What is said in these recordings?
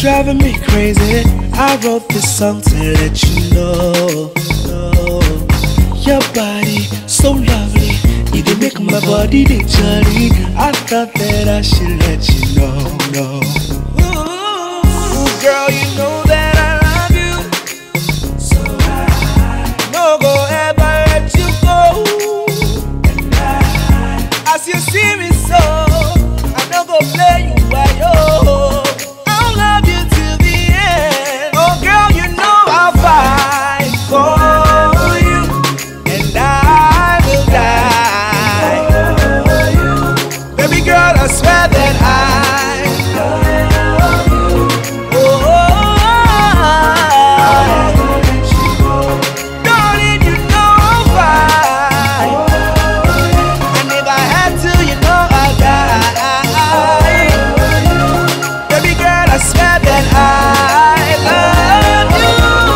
driving me crazy. I wrote this song to let you know. Your body so lovely, you did make my body dey jolly. I thought that I should let you know. Ooh, girl, you know that I love you, so I no go ever let you go. And as you see me so, I no go play you by yo. I'll love you till the end. Oh girl, you know I'll fight for you, and I will die. Baby girl, I swear that I love you. Oh, darling, you know I'll fight, and if I had to, you know I'll die. Baby girl, I swear that I love you.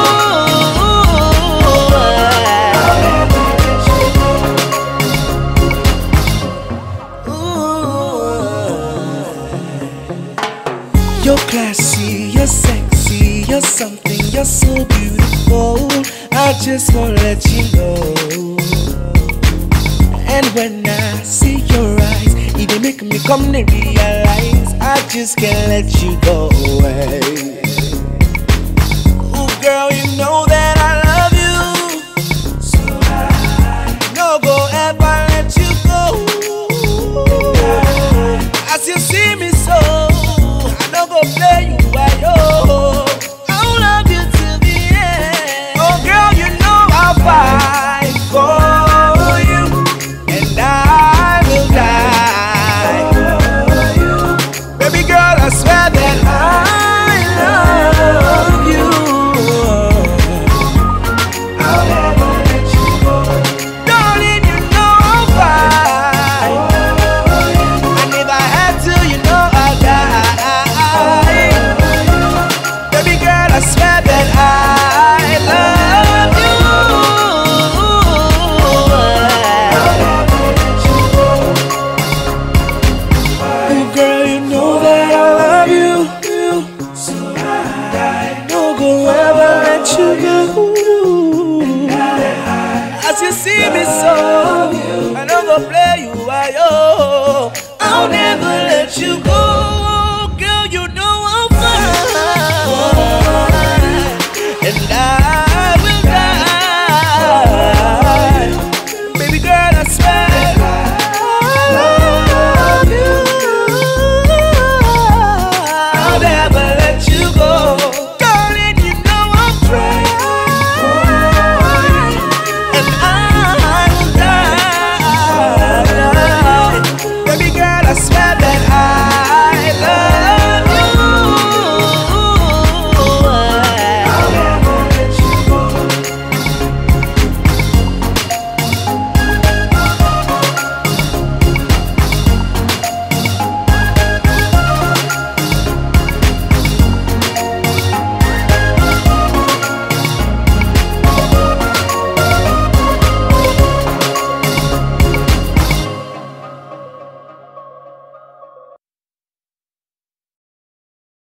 You're classy, you're sexy, you're something, you're so beautiful. I just wanna let you know. And when I see your eyes, it dey make me come to realize I just can't let you go away. Ooh, girl, you know that I love you, so I no go ever let you go. As you see me so, I no go play you by yo. I'll love you till the end. Oh girl, you know I'll fight for you, and I will die. Baby girl, I swear that I love you. I'll never let you go. Darling, you know I'll fight, and if I had to, you know I'll die. Baby girl, I swear that I love you. Oh girl, you know that I love you, so I no go ever let you go. As you see me so, I no go play you by yo. I'll never let you go. Girl, you know I'll fight, and I will die. Baby girl, I swear